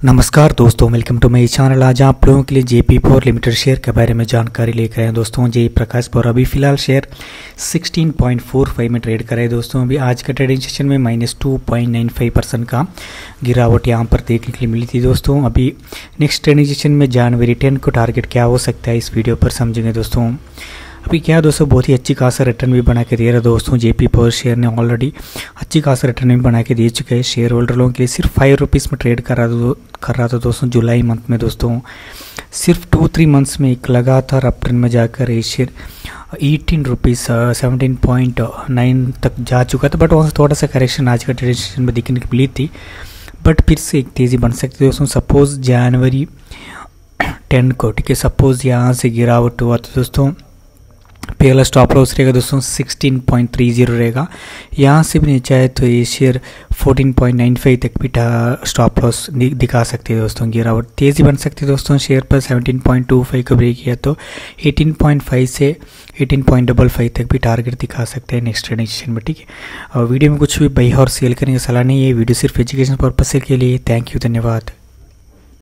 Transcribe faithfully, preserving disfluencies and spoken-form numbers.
नमस्कार दोस्तों, welcome to my channel. आज आप लोगों के लिए जेपी पावर लिमिटेड शेयर के बारे में जानकारी लेकर आए हैं दोस्तों। जय प्रकाश पावर अभी फिलहाल शेयर सोलह पॉइंट फोर फाइव में ट्रेड कर रहे हैं दोस्तों। अभी आज का ट्रेडिंग सेशन में minus two point nine five percent का गिरावट यहाँ पर देखने के लिए मिली थी दोस्तों। अभी नेक्स्ट ट्रेडिंग सेशन में जनवरी टेन को टारगेट क्या हो सकता है इस वीडियो पर समझेंगे दोस्तों। अभी क्या दोस्तों, बहुत ही अच्छी खासा रिटर्न भी बना के दे रहा है दोस्तों। जेपी पावर शेयर ने ऑलरेडी अच्छी खासा रिटर्न भी बना के दे चुके हैं शेयर होल्डर लोगों के लिए। सिर्फ फाइव रुपीज़ में ट्रेड कर रहा था कर रहा था दोस्तों जुलाई मंथ में दोस्तों। सिर्फ टू थ्री मंथ्स में एक लगातार अप ट्रेंड में जाकर ये share eighteen rupees seventeen point nine तक जा चुका था। बट वहाँ से थोड़ा सा करेक्शन आज का ट्रेडिंग सेशन में दिखने को मिली थी, बट फिर से एक तेज़ी बन सकती है दोस्तों। सपोज जनवरी टेन को, ठीक है, सपोज यहाँ से गिरावट हुआ तो दोस्तों पहला स्टॉप लॉस रहेगा दोस्तों सिक्सटीन पॉइंट थ्री जीरो रहेगा। यहाँ से भी नीचे आए तो ये share fourteen point nine five तक भी स्टॉप लॉस दिखा सकते हैं दोस्तों। गिरावट तेज़ी बन सकती है दोस्तों। शेयर पर सेवनटीन पॉइंट टू फाइव का ब्रेक किया तो एटीन पॉइंट फाइव से एटीन पॉइंट फाइव फाइव तक भी टारगेट दिखा सकते हैं नेक्स्ट ट्रेडिंग सेशन में, ठीक है। और वीडियो में कुछ भी बाई और सेल करने की सलाह नहीं है, वीडियो सिर्फ एजुकेशन पर्पस के लिए। थैंक यू, धन्यवाद।